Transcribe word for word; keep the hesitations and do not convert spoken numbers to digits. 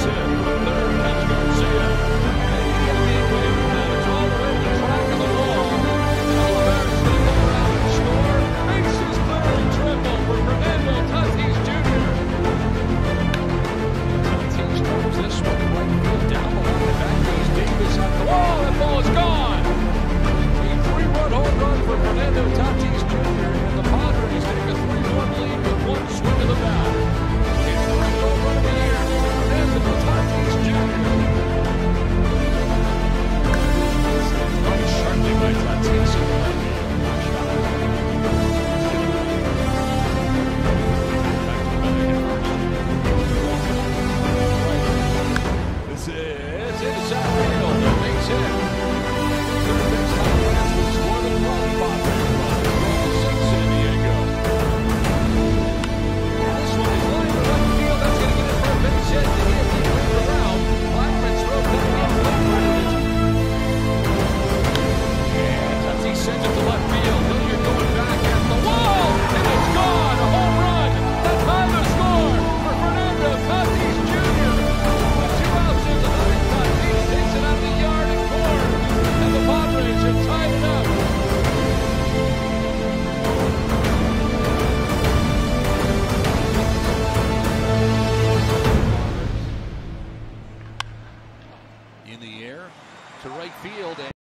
Fernando Tatís Junior and the Padres take a three one lead with one swing of the bat. It's the home run of the year for Fernando Tatís Junior Running sharply by Tatís. This is inside field. The base hit. Third base Padres will score the run. Padres run from San Diego. This one is lined to right field. That's going to get it for a base hit. The hit they turn around. Blackman throws that in. And Tatís sends it to left field. Hilliard going back at the wall. And it's gone. A home run. That's time to score for Fernando Tatís Junior With two outs in the ninth, Tatís takes it out of the yard and corner. And the Padres have tied it up. In the air to right field.